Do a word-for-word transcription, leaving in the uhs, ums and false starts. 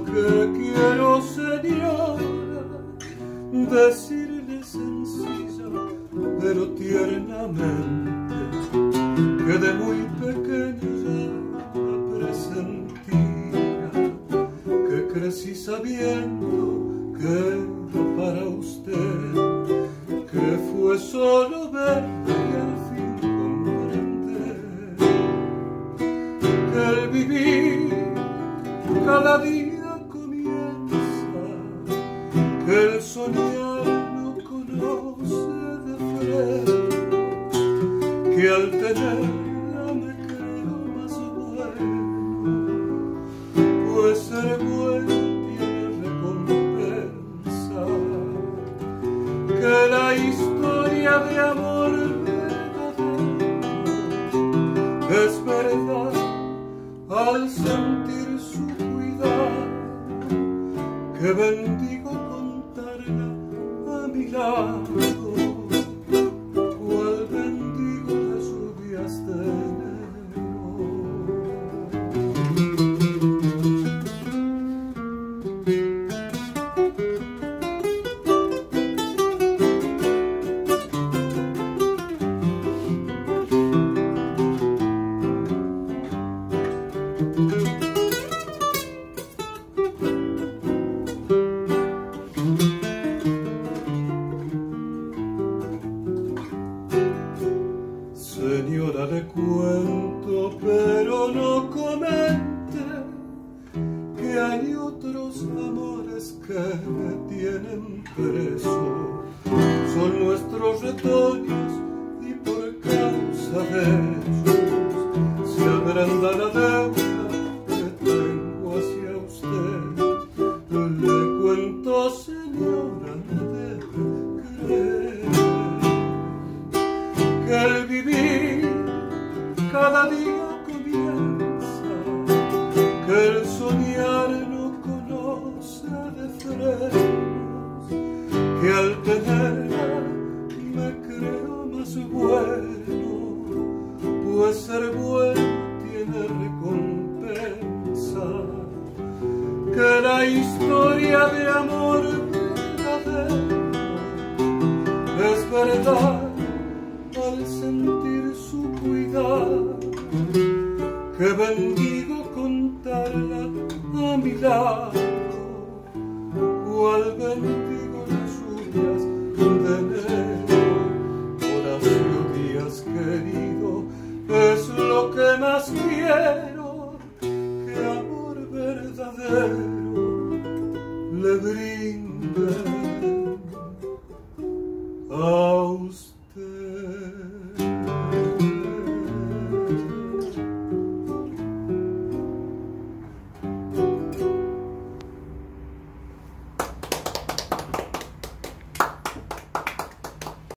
que quiero, señora, decirle sencilla pero tiernamente que de muy pequeña ya presentía que crecí sabiendo que era para usted, que fue solo verla y al fin comprender que el vivir cada día comienza, que el soñar no conoce de freno, que al tenerla me creo más bueno, pues ser bueno tiene recompensa, que la historia de amor verdadero es verdad al sentir su cuidado, que bendigo contarla a mi lado, cual bendigo las lluvias de Señora, le cuento, pero no comente que hay otros amores que me tienen preso. Son nuestros retoños y por causa de ellos se agranda la deuda que tengo hacia usted. Le cuento, señora, me debe creer que el vivir cada día comienza, que el soñar no conoce de frenos, que al tenerla me creo más bueno, pues ser bueno tiene recompensa, que la historia de amor verdadero es verdad al sentir su cuidado, que bendigo contarla a mi lado, cual bendigo las lluvias de enero. Horacio Díaz querido, es lo que más quiero, que amor verdadero le brinde a